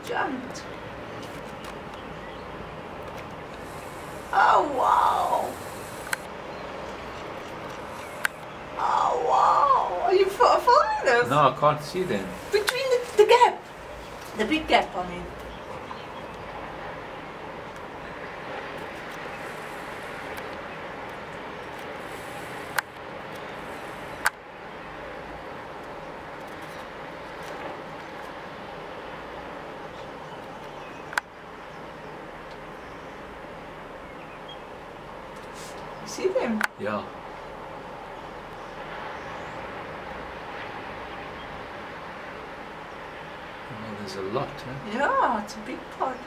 jumped. Oh wow! Oh wow! Are you following this? No, I can't see them. Between the gap. The big gap, I mean. You see them? Yeah. Well, there's a lot, huh? Yeah, it's a big pod.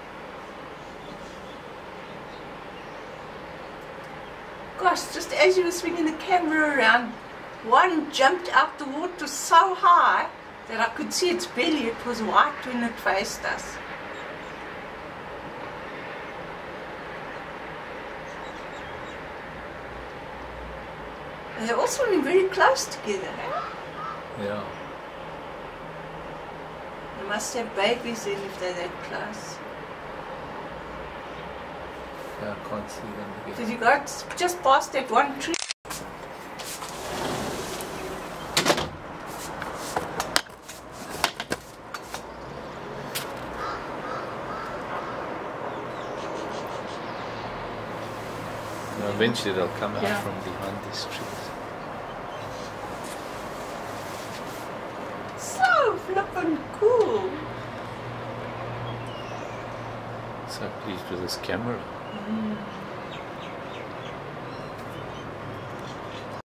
Gosh, just as you were swinging the camera around, one jumped out the water so high that I could see its belly. It was white when it faced us. They're all swimming very close together, eh? Yeah. They must have babies then if they're that close. Yeah, I can't see them again. Did you go just past that one tree? No, eventually they'll come out Yeah. from behind these trees. So flippin' cool. So pleased with this camera. Mm.